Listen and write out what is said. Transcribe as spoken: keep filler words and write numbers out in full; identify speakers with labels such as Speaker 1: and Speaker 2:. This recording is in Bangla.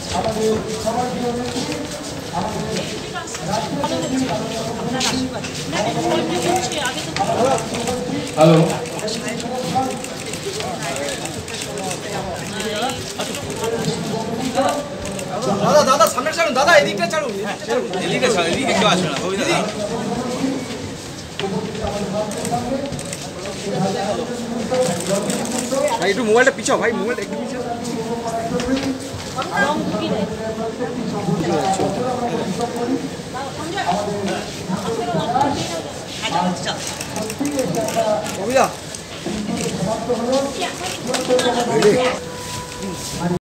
Speaker 1: হ্যালো
Speaker 2: দাদা দাদা সামনে ছাড়ুন দাদা এদিকটা ছাড়ুন
Speaker 3: এদিকে ছাড়ুন এদিকে কেউ আসবে না দিদি
Speaker 2: ভাই একটু মোবাইলটা পিছাও ভাই মোবাইলটা একটু পিছাও কবিতা